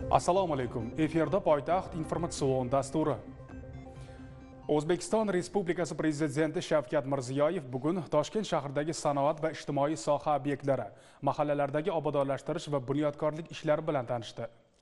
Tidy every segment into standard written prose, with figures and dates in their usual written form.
Assalomu alaykum. Efirda poytaxt informatsion dasturi. O'zbekiston Respublikasi Prezidenti Shavkat Mirziyoyev bugun Toshkent shahridagi sanoat va ijtimoiy soha obyektlari, mahallalardagi obodonlashtirish va bunyodkorlik ishlari bilan tanishdi.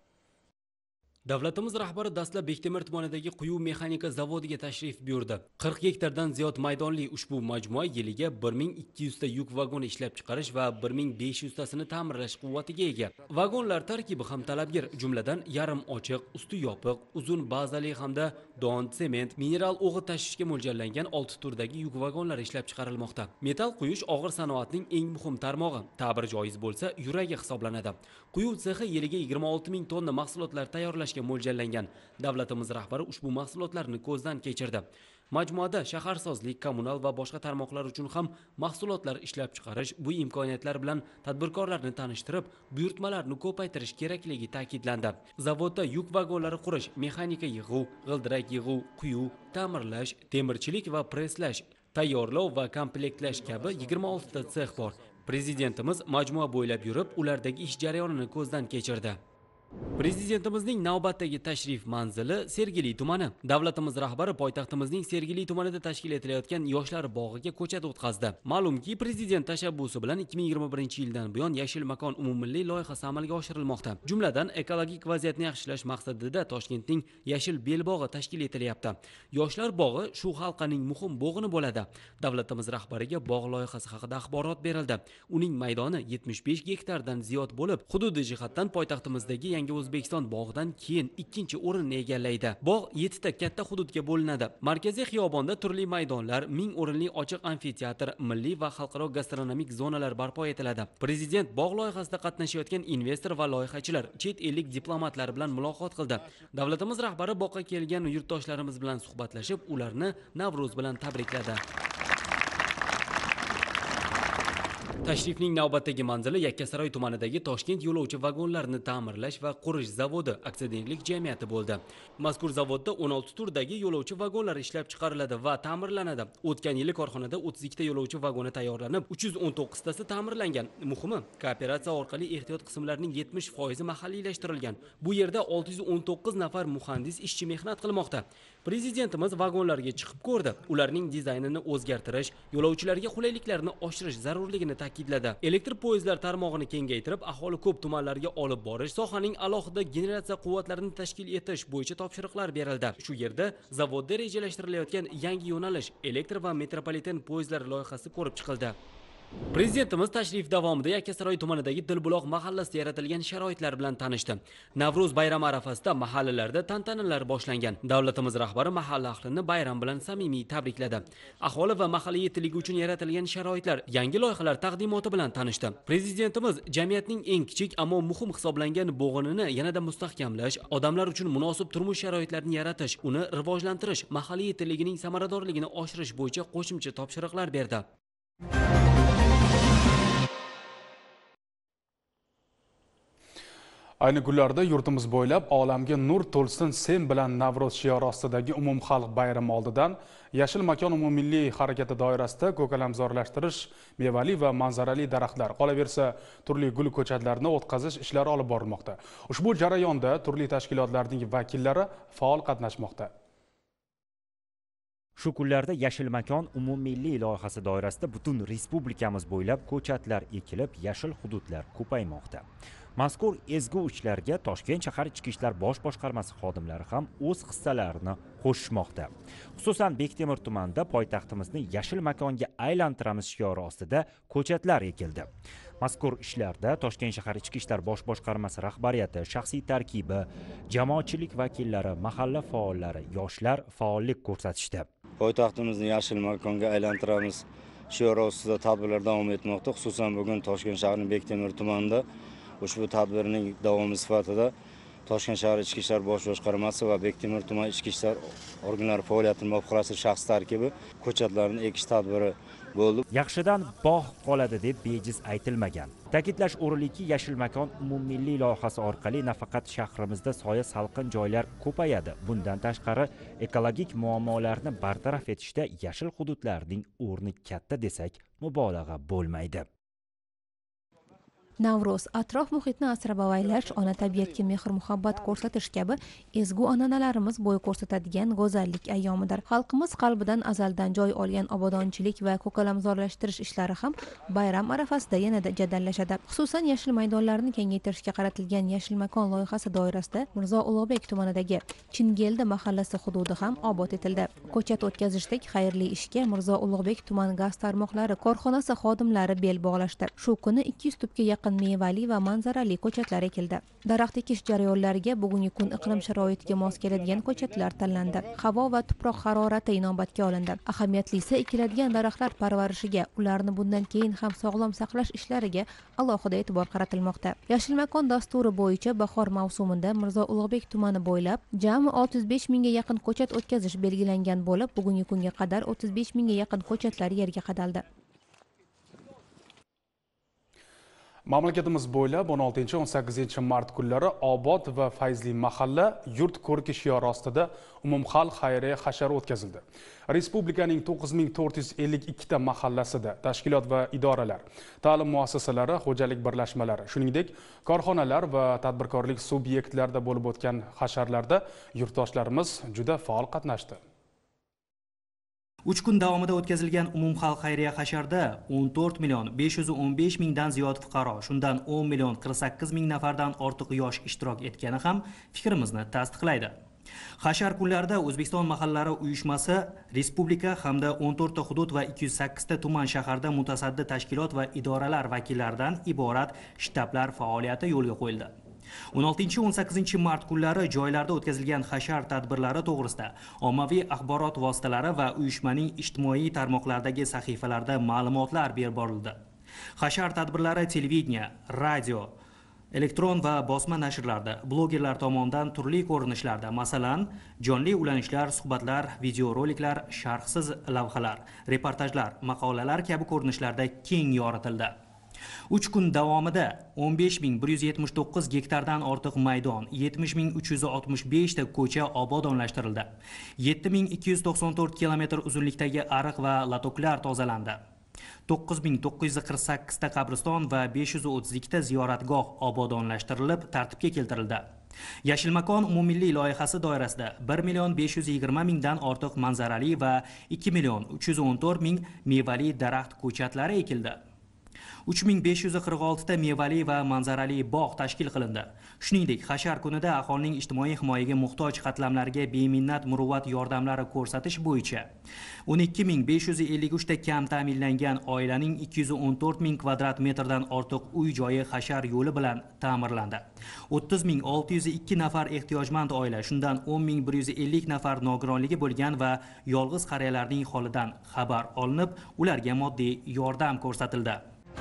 Davlatimiz rahbari dastlab Bektemir tumanidagi quyi mexanika zavodiga tashrif buyurdi. 40 gektardan ziyod maydonli ushbu majmua yiliga 1200 ta yuk vagoni ishlab chiqarish va 1500 tasini ta'mirlash quvvatiga ega. Vagonlar tarkibi ham talabgir, jumladan yarim ochiq, usti yopiq, uzun bazali hamda don, sement, mineral o'g'it tashishga mo'ljallangan 6 turdagi yuk vagonlar ishlab chiqarilmoqda. Metal quyish og'ir sanoatning eng muhim tarmog'i, ta'bir joiz bo'lsa, yuragi hisoblanadi. Quyi sexi yiliga 26 ming tonna mahsulotlar tayyorlash mo'ljallangan. Davlatimiz rahbari ushbu mahsulotlarni ko'zdan kechirdi. Majmuada shaharsozlik, kommunal va boshqa tarmoqlar uchun ham mahsulotlar ishlab chiqarish, bu imkoniyatlar bilan tadbirkorlarni tanishtirib, buyurtmalarni ko'paytirish kerakligi ta'kidlandi. Zavodda yuk vagonlari qurish, mexanika yig'uv, g'ildirak yig'uv, quyuv, ta'mirlash, temirchilik va presslash, tayyorlov va komplektlash kabi 26 ta sex bor. Prezidentimiz majmua bo'ylab yurib, ulardagi ish jarayonini ko'zdan kechirdi. Prezidentimizning navbatdagi tashrif manzili Sergeli tumani. Davlatimiz rahbari poytaxtimizning Sergeli tumanida tashkil etilayotgan yoshlar bog'iga ko'chat o'tkazdi. Ma'lumki, prezident tashabbusi bilan 2021-yildan buyon Yashil makon umummilliy loyihasi amalga oshirilmoqda. Jumladan, ekologik vaziyatni yaxshilash maqsadida Toshkentning Yashil belbog'i tashkil etilyapti. Yoshlar bog'i shu halqaning muhim bo'g'ini bo'ladi. Davlatimiz rahbariga bog' loyihasi haqida axborot berildi. Uning maydoni 75 gektardan ziyod bo'lib, hududiy jihatdan poytaxtimizdagi Yangi O'zbekiston bog'idan keyin ikkinchi o'rinni egallaydi. Bog' 7 ta katta hududga bo'linadi. Markaziy xiyobonda turli maydonlar, 1000 o'rinli ochiq amfiteatr, milliy va xalqaro gastronomik zonalar barpo etiladi. Prezident bog' loyihasida qatnashayotgan investor va loyihachilar, chet ellik diplomatlar bilan muloqot qildi. Davlatimiz rahbari bog'ga kelgan yurtdoshlarimiz bilan suhbatlashib, ularni Navro'z bilan tabrikladi. Tashrifning navbatdagi manzili Yakkasaroy tumanidagi Toshkent yo'lovchi vagonlarini ta'mirlash va qurish zavodi aksionerlik jamiyati bo'ldi. Mazkur zavodda 16 turdagi yo'lovchi vagonlar ishlab chiqariladi va ta'mirlanadi. O'tgan yili korxonada 32 ta yo'lovchi vagoni tayyorlanib, 319 tasi ta'mirlangan. Muhimi, kooperatsiya orqali ehtiyot qismlarining 70% mahalliylashtirilgan. Bu yerda 619 nafar muhandis ishchi mehnat qilmoqda. Prezidentimiz vagonlarga chiqib ko'rdi. Ularning dizaynini o'zgartirish, yo'lovchilarga qulayliklarni oshirish zarurligini ta'kidladi. Elektr poyezdlar tarmog'ini kengaytirib, aholi ko'p tumanlarga olib borish, sohaning alohida generatsiya quvvatlarini tashkil etish bo'yicha topshiriqlar berildi. Shu yerda zavodda rejalashtirilayotgan yangi yo'nalish, elektr va metropoliten poyezdlari loyihasi ko'rib chiqildi. Prezidentimiz tashrif davomida Yakkasaroy tumanidagi Dilbuloq mahallasida yaratilgan sharoitlar bilan tanishdi. Navro'z bayrami arafasida mahallalarda tantanalar boshlangan. Davlatimiz rahbari mahalla ahlini bayram bilan samimiy tabrikladi. Aholi va mahalla yetiligi uchun yaratilgan sharoitlar, yangi loyihalar taqdimoti bilan tanishdi. Prezidentimiz jamiyatning eng kichik ammo muhim hisoblangan bo'g'inini yanada mustahkamlash, odamlar uchun munosib turmush sharoitlarini yaratish, uni rivojlantirish, mahalla yetiligining samaradorligini oshirish bo'yicha qo'shimcha topshiriqlar berdi. Ayni kunlarda yurtimiz bo'ylab olamga nur to'lsin sen bilan Navro'z shiori ostidagi umumxalq bayrami oldidan Yashil makon umummilliy harakati doirasida ko'kalamzorlashtirish, mevali va manzarali daraxtlar, qolaversa turli gul ko'chatlarini o'tkazish ishlari olib borilmoqda. Ushbu jarayonda turli tashkilotlarning vakillari faol qatnashmoqda. Shu kunlarda Yashil makon umummilliy loyihasi doirasida butun respublikamiz bo'ylab ko'chatlar ekilib, yashil hududlar ko'paymoqda. Mazkur ezgu ishlarga Toshkent shahar ichki ishlar bosh boshqarmasi xodimlari ham o'z hissalarini qo'shishmoqda. Xususan, Bektemir tumanida poytaxtimizni yashil makonga aylantiramiz shiori ostida ko'chatlar ekildi. Mazkur ishlarda Toshkent shahar ichki ishlar bosh boshqarmasi rahbariyati, shaxsiy tarkibi, jamoatchilik vakillari, mahalla faollari, yoshlar faollik ko'rsatishdi. Poytaxtimizni yashil makonga aylantiramiz shiori ostida tadbirlar davom etmoqda. Xususan, bugun Toshkent shahrining Bektemir tumanida ushbu tadbirning davomi sifatida Toshkent shahar ichki ishlar bosh boshqarmasi va Bektemir tuman ichki ishlar organlari faoliyatini muvofiqlashtirish shaxs tarkibi ko'chatlarni ekish tadbiri bo'ldi. Yaxshidan bog' qoladi deb bejiz aytilmagan. Ta'kidlash o'rinliki, yashil makon umummilliy loyihasi orqali nafaqat shahrimizda soya salqin joylar ko'payadi, bundan tashqari ekologik muammolarni bartaraf etishda yashil hududlarning o'rni katta desak mubolag'a bo'lmaydi. Navro'z atrof muhitni asrab-avaylash, ona tabiatga mehr-muhabbat ko'rsatish kabi ezgu an'analarimiz bo'y ko'rsatadigan go'zallik ayyomidir. Xalqimiz qalbidan azaldan joy olgan obodonchilik va ko'kalamzorlashtirish ishlari ham bayram arafasida yanada jadallashadi. Xususan, yashil maydonlarni kengaytirishga qaratilgan Yashil makon loyihasi doirasida Mirzo Ulug'bek tumanidagi Chingeldi mahallasi hududi ham obod etildi. Ko'chat o'tkazishdek xayrli ishga Mirzo Ulug'bek tuman gaz tarmoqlari korxonasi xodimlari bel bog'lashdi. Shu kuni 200 tubga yaqin mevali va manzarali ko'chatlar ekildi. Daraxt ekish jarayonlariga bugungi kun iqlim sharoitiga mos keladigan ko'chatlar tanlandi. Havo va tuproq harorati inobatga olindi. Ahamiyatlisi ekiladigan daraxtlar parvarishiga, ularni bundan keyin ham sog'lom saqlash ishlariga alohida e'tibor qaratilmoqda. Yashil makon dasturi bo'yicha bahor mavsumida Mirzo Ulug'bek tumani bo'ylab jami 605 mingga yaqin ko'chat o'tkazish belgilangan bo'lib, bugungi kunga qadar 35 mingga yaqin ko'chatlar yerga qadaldi. Mamlakatimiz bo'ylab 16-18 mart kunlari obod va fayzli mahalla yurt ko'rki shiori ostida umumxalq xayriya hashari o'tkazildi. Respublikaning 9452 ta mahallasida tashkilot va idoralar, ta'lim muassasalari, xo'jalik birlashmalari, shuningdek korxonalar va tadbirkorlik subyektlarida bo'lib o'tgan hasharlarda yurtdoshlarimiz juda faol qatnashdi. 3 kun davomida o'tkazilgan umumxalq xayriya hasharda 14 million 515 mingdan ziyod fuqaro, shundan 10 million 48 ming nafardan ortiq yosh ishtirok etgani ham fikrimizni tasdiqlaydi. Hashar kunlarida O'zbekiston mahallalari uyushmasi respublika hamda 14 ta hudud va 208 ta tuman shaharda mutasaddi tashkilot va idoralar vakillaridan iborat shtablar faoliyati yo'lga qo'yildi. 16-18 mart kunlari joylarda o'tkazilgan hashar tadbirlari to'g'risida ommaviy axborot vositalari va uyushmaning ijtimoiy tarmoqlardagi sahifalarida ma'lumotlar berib borildi. Hashar tadbirlari televideniya, radio, elektron va bosma nashrlarda, blogerlar tomonidan turli ko'rinishlarda, masalan, jonli ulanishlar, suhbatlar, videoroliklar, sharhsiz lavhalar, reportajlar, maqolalar kabi ko'rinishlarda keng yoritildi. 3 kun davomida 15179 gektardan ortiq maydon, 70365 ta ko'cha obodonlashtirildi. 7294 kilometr uzunlikdagi ariq va latoklar tozalandi. 9948 ta qabriston va 532 ta ziyoratgoh obodonlashtirilib, tartibga keltirildi. Yashil makon umummilliy loyihasi doirasida 1 million 520 mingdan ortiq manzarali va 2 million 314 ming mevali daraxt ko'chatlari ekildi. 3546 ta mevali va manzarali bog' tashkil qilindi. Shuningdek, hashar kunida aholining ijtimoiy himoyaga muhtoj qatlamlarga beminnat muruvvat yordamlari ko'rsatish bo'yicha 12553 ta kam ta'minlangan oilaning 214 ming kvadrat metrdan ortiq uy joyi hashar yo'li bilan ta'mirlandi. 30602 nafar ehtiyojmand oila, shundan 10150 nafar nogironligi bo'lgan va yolg'iz qariyalarning holidan xabar olinib, ularga moddiy yordam ko'rsatildi.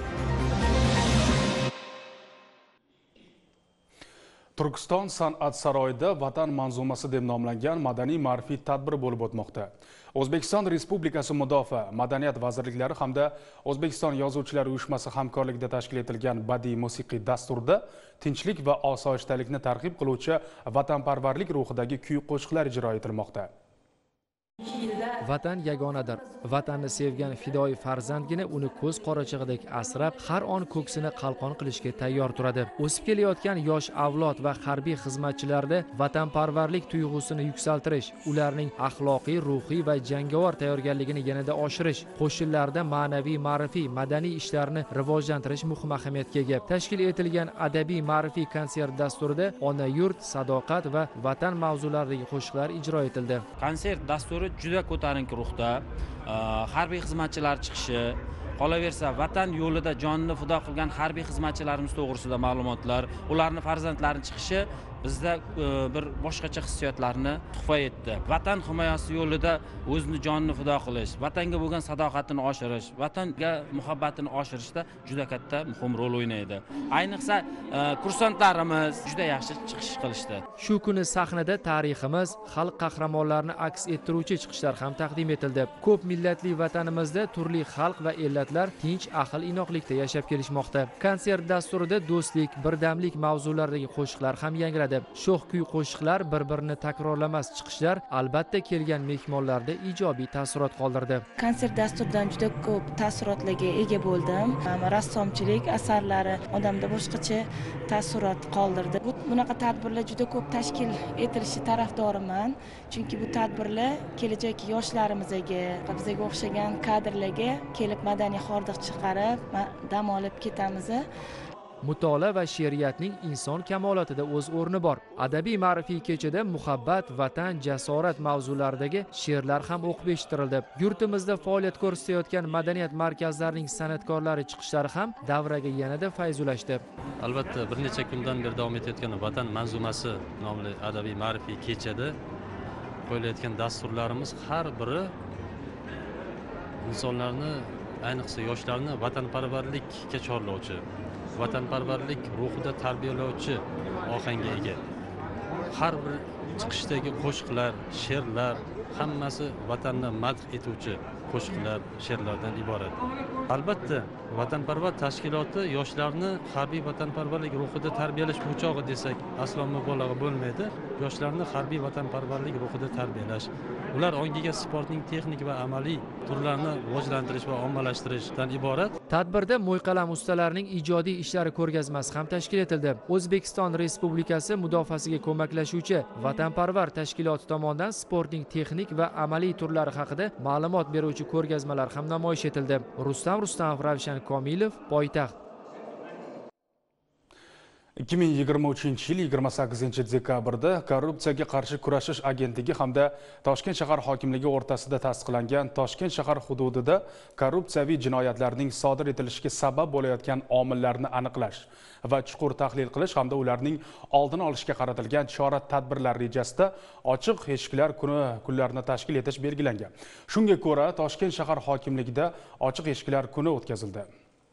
Turkiston san'at saroyida Vatan manzumasi deb nomlangan madaniy ma'rifiy tadbir bo'lib o'tmoqda. O'zbekiston Respublikasi Mudofaa, Madaniyat vazirliklari hamda O'zbekiston Yozuvchilar uyushmasi hamkorligida tashkil etilgan badiiy musiqiy dasturda tinchlik va osoyishtalikni targ'ib qiluvchi vatanparvarlik ruhidagi kuy-qo'shiqlar ijro etilmoqda. Vatan yagonadir. Vatanni sevgan fidoyi farzandgina uni ko'z qorachig'idek asrab, har on ko'ksini qalqon qilishga tayyor turadi. O'sib kelayotgan yosh avlod va harbiy xizmatchilarda vatanparvarlik tuyg'usini yuksaltirish, ularning axloqiy, ruhiy va jangovar tayyorgarligini yanada oshirish, qo'shinlarda ma'naviy, ma'rifiy, madaniy ishlarni rivojlantirish muhim ahamiyatga ega. Tashkil etilgan adabiy ma'rifiy konsert dasturida ona yurt, sadoqat va vatan mavzularidagi qo'shiqlar ijro etildi. Konsert dasturi juda ko'tarinki ruhda, harbiy xizmatchilar chiqishi, qolaversa vatan yo'lida jonini fido qilgan harbiy xizmatchilarimiz to'g'risida ma'lumotlar, ularning farzandlarining chiqishi bizda bir boshqacha hissiyotlarni tuhfa etdi. Vatan himoyasi yo'lida o'zini jonini fido qilish, vatanga bo'lgan sadoqatini oshirish, vatanga muhabbatini oshirishda juda katta muhim rol o'ynaydi. Ayniqsa kursantlarimiz juda yaxshi chiqish qilishdi. Shu kuni sahnada tariximiz, xalq qahramonlarini aks ettiruvchi chiqishlar ham taqdim etildi. Ko'p millatli vatanimizda turli xalq va ellatlar tinch, ahil, inoqlikda yashab kelishmoqda. Konsert dasturida do'stlik, birdamlik mavzularidagi qo'shiqlar ham yangradi. qilinadi. Sho'x kuy qo'shiqlar, bir-birini takrorlamas chiqishlar albatta kelgan mehmonlarda ijobiy taassurot qoldirdi. Konsert dasturidan juda ko'p taassurotlarga ega bo'ldim. Rassomchilik asarlari odamda boshqacha taassurot qoldirdi. Bunaqa tadbirlar juda ko'p tashkil etilishi tarafdoriman. Chunki bu tadbirlar kelajak yoshlarimizga, bizga o'xshagan kadrlarga kelib madaniy hordiq chiqarib, dam olib ketamiz. Mutolaa va she'riyatning inson kamolatida o'z o'rni bor. Adabiy ma'rifiy kechada muhabbat, vatan, jasorat mavzularidagi she'rlar ham o'qib eshittirildi. Yurtimizda faoliyat ko'rsatayotgan madaniyat markazlarining san'atkorlari chiqishlari ham davraga yanada fayzulashdi. Albatta, bir necha kundan beri davom etayotgan Vatan manzumasi nomli adabiy ma'rifiy kechada qo'yilayotgan dasturlarimiz har biri insonlarni, ayniqsa yoshlarni vatanparvarlikka chorlovchi, vatanparvarlik ruhida tarbiyalovchi ohangga ega. Har bir chiqishdagi qo'shiqlar, she'rlar hammasi vatanni madh etuvchi qo'shiqlar, she'rlardan iborat. Albatta, vatanparvar tashkiloti yoshlarni harbiy vatanparvarlik ruhida tarbiyalash o'chog'i desak aslo mubolag'a bo'lmaydi. Yoshlarni harbiy vatanparvarlik ruhida tarbiyalash, ular ongiga sportning texnik va amaliy turlarini rivojlantirish va ommalashtirishdan iborat. Tadbirda Mo'yqalam ustalarining ijodiy ishlari ko'rgazmasi ham tashkil etildi. O'zbekiston Respublikasi mudofaasiga ko'maklashuvchi vatanparvar tashkiloti tomonidan sportning texnik va amaliy turlari haqida ma'lumot beruvchi ko'rgazmalar ham namoyish etildi. Rustam Rustamov, Ravshan Komilov, Poytaxt. 2023 yil 28 dekabrda korrupsiyaga qarshi kurashish agentligi hamda Toshkent shahar hokimligi o'rtasida tasdiqlangan Toshkent shahar hududida korrupsiyaviy jinoyatlarning sodir etilishiga sabab bo'layotgan omillarni aniqlash va chuqur tahlil qilish hamda ularning oldini olishga qaratilgan chora-tadbirlar rejasida ochiq eshiklar kunlarini tashkil etish belgilangan. Shunga ko'ra, Toshkent shahar hokimligida ochiq eshiklar kuni o'tkazildi.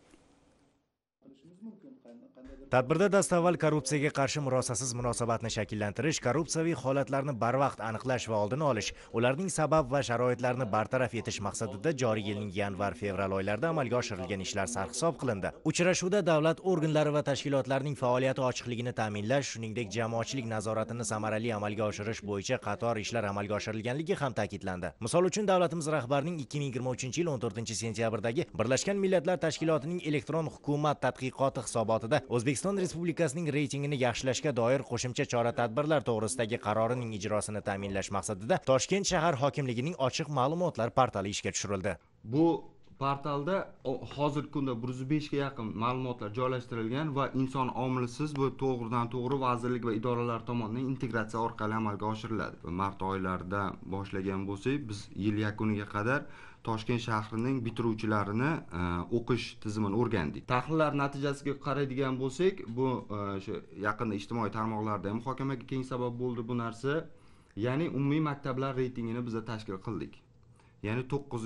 Tadbirda dastavval korrupsiyaga qarshi murosasiz munosabatni shakllantirish, korrupsiyaviy holatlarni barvaqt aniqlash va oldini olish, ularning sabab va sharoitlarini bartaraf etish maqsadida joriy yilning yanvar-fevral oylarida amalga oshirilgan ishlar sarhisob qilindi. Uchrashuvda davlat organlari va tashkilotlarining faoliyati ochiqligini ta'minlash, shuningdek jamoatchilik nazoratini samarali amalga oshirish bo'yicha qator ishlar amalga oshirilganligi ham ta'kidlandi. Misol uchun, davlatimiz rahbarining 2023 yil 14 sentyabrdagi Birlashgan Millatlar Tashkilotining elektron hukumat tadqiqoti hisobotida O'zbekiston Respublikasining reytingini yaxshilashga doir qo'shimcha chora-tadbirlar to'g'risidagi qarorining ijrosini ta'minlash maqsadida Toshkent shahar hokimligining ochiq ma'lumotlar portali ishga tushirildi. Bu portalda hozirgi kunda 105 ga yaqin ma'lumotlar joylashtirilgan va inson omilisiz bu to'g'ridan-to'g'ri vazirlik va idoralar tomonidan integratsiya orqali amalga oshiriladi. Mart oylarida boshlagan bo'lsak, biz yil yakuniga qadar Toshkent shahrining bitiruvchilarini o'qish tizimini o'rgandik. Tahlillar natijasiga qaraydigan bo'lsak, bu shu yaqinda ijtimoiy tarmoqlarda ham muhokamaga keng sabab bo'ldi bu narsa. Ya'ni umumiy maktablar reytingini biz tashkil qildik. Ya'ni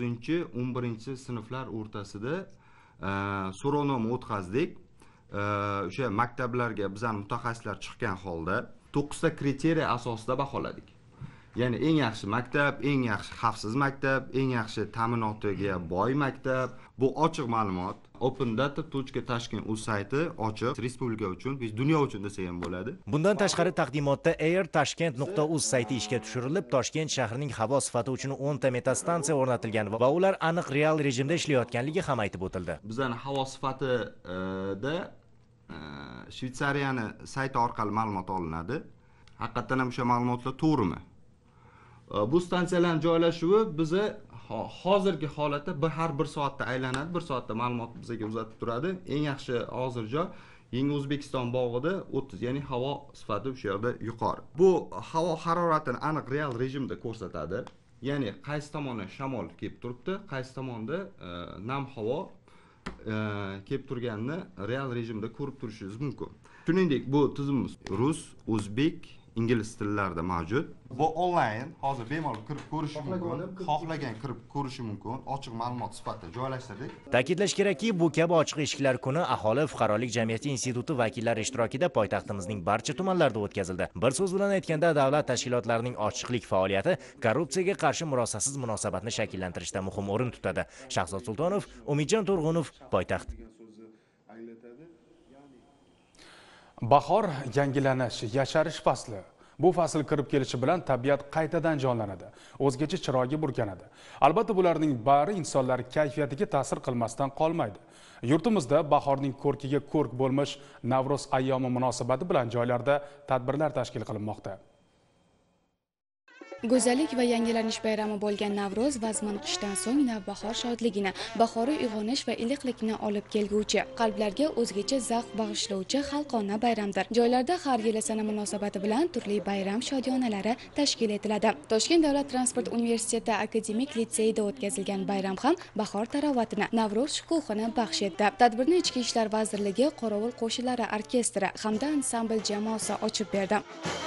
9-11 sinflar o'rtasida so'rovnoma o'tkazdik. O'sha maktablarga bizning mutaxassislar chiqqan holda 9 ta kriteriya asosida baholadik. Ya'ni eng yaxshi maktab, eng yaxshi xavfsiz maktab, eng yaxshi ta'minotiga boy maktab. Bu ochiq ma'lumot. opendata.tashkent.uz sayti ochiq respublika uchun, dunyo uchun desa ham bo'ladi. Bundan tashqari taqdimotda airtashkent.uz sayti ishga tushirilib, Toshkent shahrining havo sifati uchun 10 ta metastansiya o'rnatilgan va ular aniq real rejimda ishlayotganligi ham aytib o'tildi. Bizning havo sifatida Shvetsariyani sayti orqali ma'lumot olinadi. Haqiqatan ham o'sha ma'lumotlar to'g'rimi? Bu stansiyalarning joylashuvi bizni hozirgi holatda har bir soatda aylanadi, bir soatda ma'lumot bizga uzatib turadi. Eng yaxshi hozir joy Yangi O'zbekiston bog'ida 30, ya'ni havo sifati o'sha yerda yuqori. Bu havo haroratini aniq real rejimda ko'rsatadi. Ya'ni qaysi tomondan shamol kelib turibdi, qaysi tomonda nam havo kelib turganini real rejimda ko'rib turishingiz mumkin. Shuningdek, bu tizimimiz rus, o'zbek, ingliz tillarida mavjud. Bu onlayn, hozir bemalol kirib ko'rish mumkin. Xohlagan kirib ko'rishi mumkin. Ochiq ma'lumot sifatida joylashtirdik. Ta'kidlash kerakki, bu kabi ochiq eshiklar kuni aholi fuqarolik jamiyati instituti vakillari ishtirokida poytaxtimizning barcha tumanlarida o'tkazildi. Bir so'z bilan aytganda, davlat tashkilotlarining ochiqlik faoliyati korrupsiyaga qarshi murosasiz munosabatni shakllantirishda muhim o'rin tutadi. Shahzod Sultonov, Umidjon To'rg'unov, Poytaxt. Bahor yangilanish, yasharish fasli. Bu fasl kirib kelishi bilan tabiat qaytadan jonlanadi, o'zgacha chiroyga burkanadi. Albatta bularning bari insonlar kayfiyatiga ta'sir qilmasdan qolmaydi. Yurtimizda bahorning ko'rkiga ko'rk bo'lmish Navro'z ayyomi munosabati bilan joylarda tadbirlar tashkil qilinmoqda. Go'zallik va yangilanish bayrami bo'lgan Navro'z vazmin qishdan so'ng navbahor shodligini, bahoriy uyg'onish va iliqlikni olib kelguvchi, qalblarga o'zgacha zavq bag'ishlovchi xalqona bayramdir. Joylarda har yili sana munosabati bilan turli bayram shodiyonalari tashkil etiladi. Toshkent davlat transport universiteti akademik litseyida o'tkazilgan bayram ham bahor tarovatini, Navro'z shukuhini baxsh etdi. Tadbirni Ichki ishlar vazirligi qorovul qo'shinlari orkestri hamda ansambl jamoasi ochib berdi.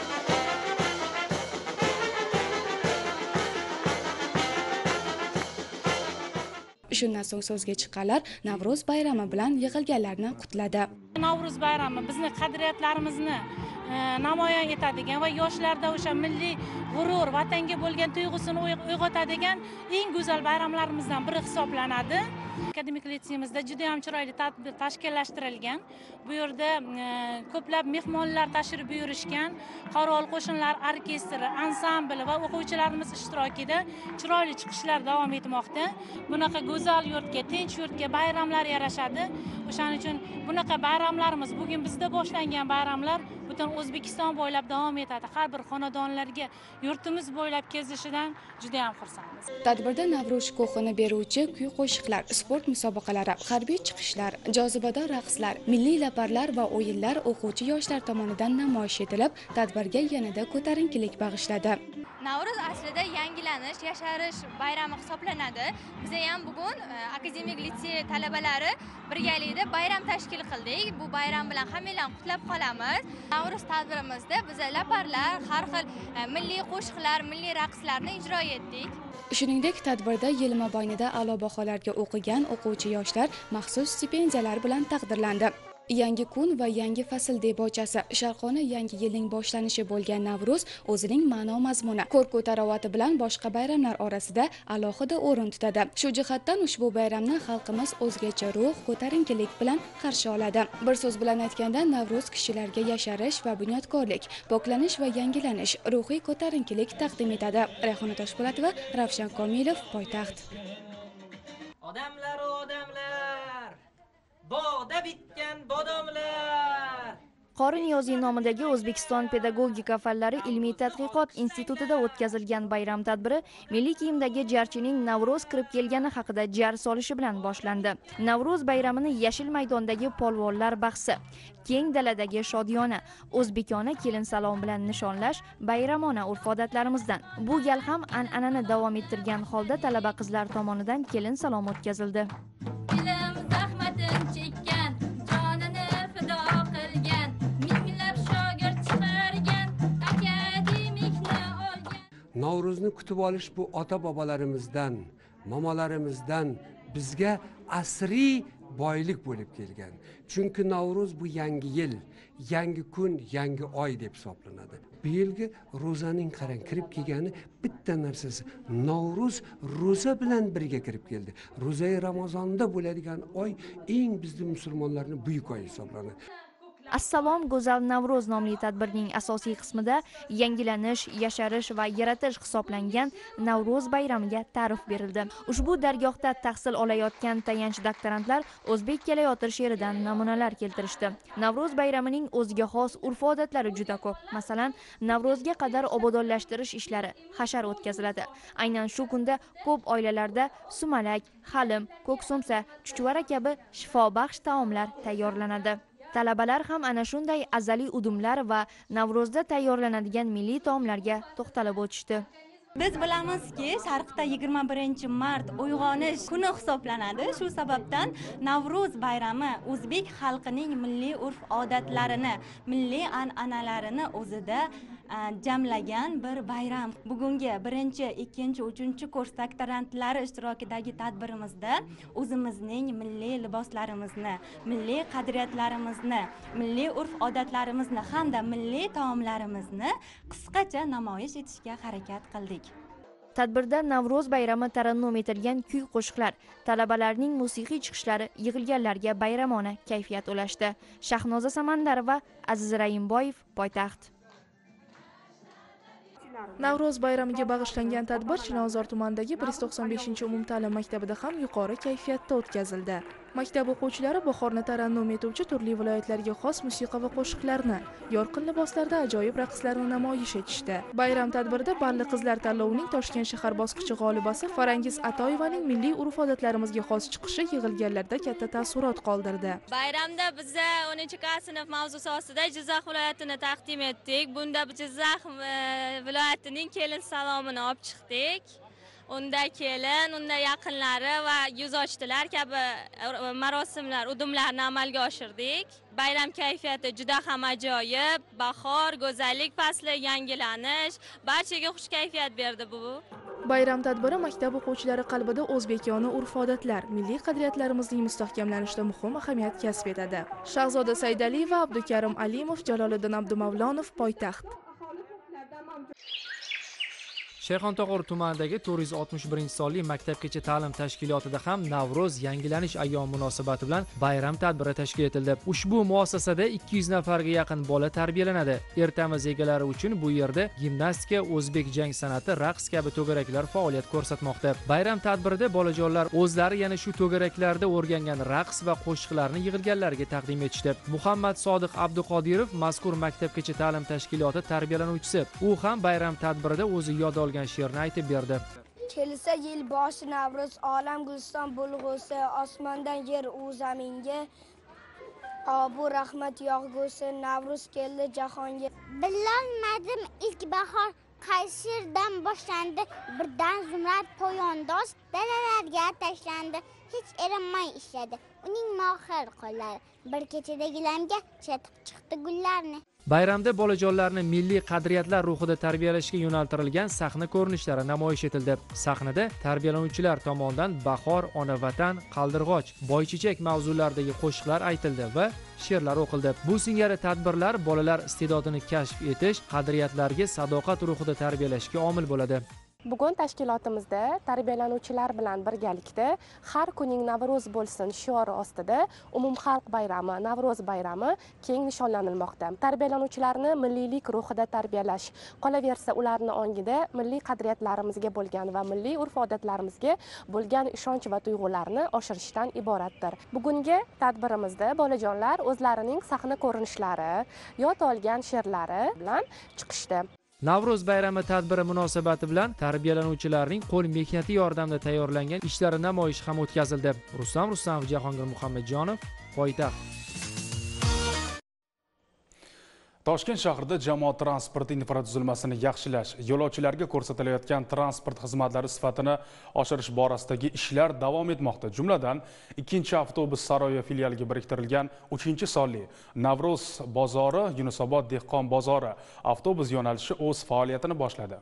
Shundan so'ng so'zga chiqqanlar Navro'z bayrami bilan yig'ilganlarni qutladi. Navro'z bayrami bizning qadriyatlarimizni namoyon etadigan va yoshlarda o'sha milliy g'urur, vatanga bo'lgan tuyg'usini uyg'otadigan eng go'zal bayramlarimizdan biri hisoblanadi. Akademik litseyimizda juda ham chiroyli tadbir tashkillashtirilgan. Bu yerda ko'plab mehmonlar tashrif buyurishgan, qorovul qo'shinlar orkestri, ansambl va o'quvchilarimiz ishtirokida chiroyli chiqishlar davom etmoqda. Bunaqa go'zal yurtga, tinch yurtga bayramlar yarashadi. O'shaning uchun bunaqa bayramlarimiz bugun bizda boshlangan bayramlar butun O'zbekiston bo'ylab davom etadi. Har bir xonadonlarga yurtimiz bo'ylab kezishidan juda ham xursandmiz. Tadbirda Navro'z shukuhini beruvchi kuy-qo'shiqlar, sport musobaqalari, harbiy chiqishlar, jozibador raqslar, milliy laparlar va o'yinlar o'quvchi yoshlar tomonidan namoyish etilib, tadbirga yanada ko'tarinkilik bag'ishladi. Navro'z aslida yangilanish, yasharish bayrami hisoblanadi. Biz ham bugun akademik litsey talabalari birgalikda bayram tashkil qildik. Bu bayram bilan hammalarni qutlab qolamiz. Navro'z tadbirimizda biz laparlar, har xil milliy qo'shiqlar, milliy raqslarni ijro etdik. Shuningdek, tadbirda yil mobaynida a'lo baholarga o'qigan o'quvchi yoshlar maxsus stipendiyalar bilan taqdirlandi. Yangi kun va yangi fasl debochasi, sharqona yangi yilning boshlanishi bo'lgan Navro'z o'zining ma'no mazmuni, ko'rku tarovati bilan boshqa bayramlar orasida alohida o'rin tutadi. Shu jihatdan ushbu bayramni xalqimiz o'zgacha ruh, ko'tarinkilik bilan qarshi oladi. Bir so'z bilan aytganda, Navro'z kishilarga yasharish va bunyodkorlik, poklanish va yangilanish, ruhiy ko'tarinkilik taqdim etadi. Rayhona Toshpo'latova, Ravshan Komilov, Poytaxt. Odamlar, bog'da bitgan bodomlar. Qori Niyoziy nomidagi O'zbekiston pedagogika fanlari ilmiy tadqiqot institutida o'tkazilgan bayram tadbiri milliy kiyimdagi jarchining Navro'z kirib kelgani haqida jar solishi bilan boshlandi. Navro'z bayramini Yashil maydondagi polvonlar bahsi, keng daladagi shodiyona, o'zbekona kelin salom bilan nishonlash bayramona urf-odatlarimizdan. Bu gal ham an'anani davom ettirgan holda talaba qizlar tomonidan kelin salom o'tkazildi. Navro'zni kutib olish bu ota-bobolarimizdan, momolarimizdan bizga asriy boylik bo'lib kelgan. Chunki Navro'z bu yangi yil, yangi kun, yangi oy deb hisoblanadi. Bu yilgi ro'zaning qarang kirib kelgani bitta narsasi. Navro'z ro'za bilan birga kirib keldi. Ro'zai Ramazonda bo'ladigan oy eng bizning musulmonlarning buyuk oyi hisoblanadi. Assalom go'zal Navro'z nomli tadbirning asosiy qismida yangilanish, yasharish va yaratish hisoblangan Navro'z bayramiga ta'rif berildi. Ushbu dargohda tahsil olayotgan tayanch doktorantlar O'zbek kelayotir she'ridan namunalar keltirishdi. Navro'z bayramining o'ziga xos urf-odatlari juda ko'p. Masalan, Navro'zga qadar obodonlashtirish ishlari, hashar o'tkaziladi. Aynan shu kunda ko'p oilalarda sumalak, halim, ko'ksumsa, chuchvara kabi shifobaxsh taomlar tayyorlanadi. Talabalar ham ana shunday azaliy udumlar va Navro'zda tayyorlanadigan milliy taomlarga to'xtalib o'tishdi. Biz bilamizki, Sharqda 21-mart uyg'onish kuni hisoblanadi. Shu sababdan Navro'z bayrami o'zbek xalqining milliy urf-odatlarini, milliy an'analarini o'zida jamlagan bir bayram. Bugungi 1-, 2-, 3-kurs doktorantlari ishtirokidagi tadbirimizda o'zimizning milliy liboslarimizni, milliy qadriyatlarimizni, milliy urf-odatlarimizni hamda milliy taomlarimizni qisqacha namoyish etishga harakat qildik. Tadbirda Navro'z bayrami tarannum etilgan kuy-qo'shiqlar, talabalarning musiqiy chiqishlari yig'ilganlarga bayramona kayfiyat ulashdi. Shahnoza Samandarova, Aziz Raimboyev, Poytaxt. Navro'z bayramiga bag'ishlangan tadbir Chilonzor tumanidagi 195 umumta'lim maktabida ham yuqori kayfiyatda o'tkazildi. Maktab o'quvchilari bahorni tarannum etuvchi turli viloyatlarga xos musiqa va qo'shiqlarni, yorqin liboslarda ajoyib raqslarni namoyish etishdi. Bayram tadbirida Balli qizlar tanlovining Toshkent shahar bosqichi g'olibasi Farangiz Atoyevaning milliy urf-odatlarimizga xos chiqishi yig'ilganlarda katta taassurot qoldirdi. Bayramda biz 10-klass sinf mavzusi ostida Jizzax viloyatini taqdim etdik. Bunda Jizzax viloyatining kelin salomini olib chiqdik. Unda kelin, unda yaqinlari va yuz ochdilar kabi marosimlar, udumlarni amalga oshirdik. Bayram kayfiyati juda ham ajoyib, bahor, go'zallik fasli, yangilanish, barchaga xush kayfiyat berdi bu. Bayram tadbiri maktab o'quvchilari qalbida o'zbekona urf-odatlar, milliy qadriyatlarimizning mustahkamlanishida muhim ahamiyat kasb etadi. Shahzoda Saydaliyeva, Abdukarim Alimov, Jaloliddin Abdumavlonov, Poytaxt. Shayxontohur tumanidagi 461-sonli maktabgacha ta'lim tashkilotida ham Navro'z yangilanish ayyomi munosabati bilan bayram tadbiri tashkil etildi. Ushbu muassasada 200 nafarga yaqin bola tarbiyalanadi. Ertamiz egalari uchun bu yerda gimnastika, o'zbek jang san'ati, raqs kabi to'garaklar faoliyat ko'rsatmoqda. Bayram tadbirida bolajonlar o'zlari yana shu to'garaklarda o'rgangan raqs va qo'shiqlarni yig'ilganlarga taqdim etishdi. Muhammad Sodiq Abduqodirov mazkur maktabgacha ta'lim tashkiloti tarbiyalanuvchisi. U ham bayram tadbirida o'zi yod olgan she'rni aytib berdi. Kelsa yil boshi Navro'z, olam guliston bo'lg'usi, osmondan yer u zaminga. Bu rahmat yog'gusi, Navro'z keldi jahonga. Bilolmadim ilk bahor qaysirdan boshlandi, birdan zumrad poyondoz dalalarga tashlandi. Hech erinmay ishladi uning mohir qo'llari, bir kechada gilamga chatib chiqdi gullarni. Bayramda bolajonlarni milliy qadriyatlar ruhida tarbiyalashga yo'naltirilgan sahna ko'rinishlari namoyish etildi. Sahnada tarbiyalanuvchilar tomonidan bahor, ona vatan, qaldirg'och, boychechak mavzularidagi qo'shiqlar aytildi va she'rlar o'qildi. Bu singari tadbirlar bolalar iste'dodini kashf etish, qadriyatlarga sadoqat ruhida tarbiyalashga omil bo'ladi. Bugun tashkilotimizda tarbiyalanuvchilar bilan birgalikda har kuning Navro'z bo'lsin shiori ostida umumxalq bayrami, Navro'z bayrami keng nishonlanilmoqda. Tarbiyalanuvchilarni milliylik ruhida tarbiyalash, qolaversa ularni ongida milliy qadriyatlarimizga bo'lgan va milliy urf-odatlarimizga bo'lgan ishonch va tuyg'ularni oshirishdan iboratdir. Bugungi tadbirimizda bolajonlar o'zlarining sahna ko'rinishlari, yod olgan she'rlari bilan chiqishdi. Navro'z bayrami tadbiri munosabati bilan tarbiyalanuvchilarning qo'l mehnati yordamida tayyorlangan ishlari namoyish ham o'tkazildi. Rustam Rustamov, Jahongir Muhammadjonov, Poytaxt. Toshkent shahrida jamoat transporti infratuzilmasini yaxshilash, yo'lovchilarga ko'rsatilayotgan transport xizmatlari sifatini oshirish borasidagi ishlar davom etmoqda. Jumladan, 2-avtobus saroyi filialiga biriktirilgan 3-sonli Navro'z bozori, Yunusobod dehqon bozori avtobus yo'nalishi o'z faoliyatini boshladi.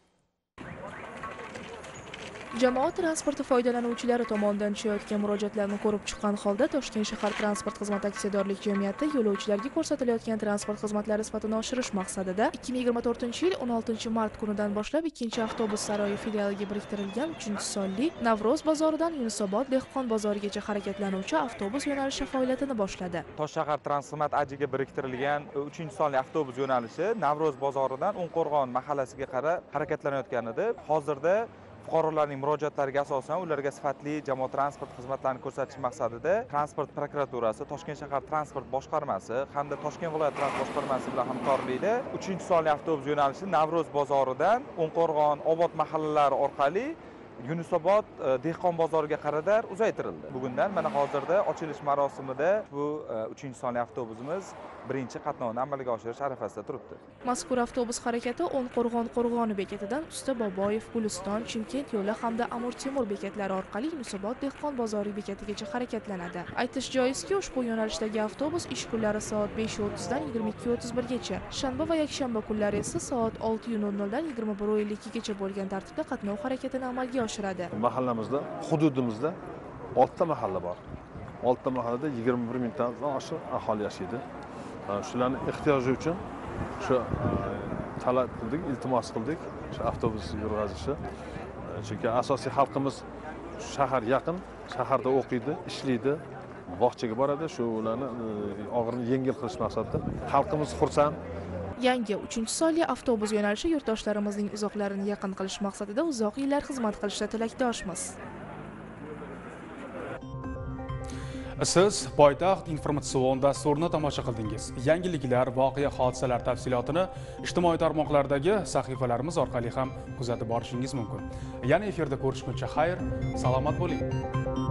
Jamoat transporti foydalanuvchilari tomonidan tushayotgan murojaatlarni ko'rib chiqqan holda Toshkent shahar transport xizmati aksiyadorlik jamiyati yo'lovchilarga ko'rsatilayotgan transport xizmatlari sifatini oshirish maqsadida 2024-yil 16-mart kunidan boshlab 2-avtobus saroyi filialiga biriktirilgan 3-sonli Navro'z bozoridan Yunusobod dehqon bozorigacha harakatlanuvchi avtobus yo'nalishi faoliyatini boshladi. Tosh shahar transport ajiga biriktirilgan 3-sonli avtobus yo'nalishi Navro'z bozoridan O'nqo'rg'on mahallasiga qarab harakatlanayotgan edi. Hozirda fuqarolarning murojaatlariga asosan ularga sifatli jamoat transport xizmatlarini ko'rsatish maqsadida Transport prokuraturasi, Toshkent shahar transport boshqarmasi hamda Toshkent viloyat transport boshqarmasi bilan hamkorlikda 3-sonli avtobus yo'nalishi Navro'z bozoridan O'nqo'rg'on, Obod mahallalari orqali Yunusobod dehqon bozoriga qadar uzaytirildi. Bugundan mana hozirda ochilish marosimida bu 3-sonli avtobusimiz birinchi qatnovni amalga oshirish arafasida turibdi. Mazkur avtobus harakati O'nqo'rg'on qo'rg'oni bekatidan Usta Boboyev, Guliston, Chimkent yo'li hamda Amur Temur bekatlari orqali Yunusobod dehqon bozori bekatigacha harakatlanadi. Aytish joizki, ushbu yo'nalishdagi avtobus ish kunlari soat 5:30 dan 22:31 gacha, shanba va yakshanba kunlari esa soat 6:00 dan 21:52 gacha bo'lgan tartibda qatnov harakatini amalga oshiradi. Mahallamizda, hududimizda 6 ta mahalla bor. 6 ta mahallada 21 mingdan oshiq aholi yashaydi. Shularni ehtiyoji uchun shu talab qildik, iltimos qildik, shu avtobus yurg'azishi Chunki asosiy xalqimiz shahar yaqin, shaharda o'qiydi, ishlaydi, bog'chaga boradi, shu ularni og'irini yengil qilish maqsadida xalqimiz xursand. Yangi 3-sonli avtobus yo'nalishi yurtdoshlarimizning uzoqlarini yaqin qilish maqsadida uzoq yillar xizmat qilishda tilakdoshmiz. Siz poytaxt informatsion dasturini tomosha qildingiz. Yangiliklar, voqea, hodisalar tafsilotini ijtimoiy tarmoqlardagi sahifalarimiz orqali ham kuzatib borishingiz mumkin. Yana efirda ko'rishguncha xayr, salomat bo'ling.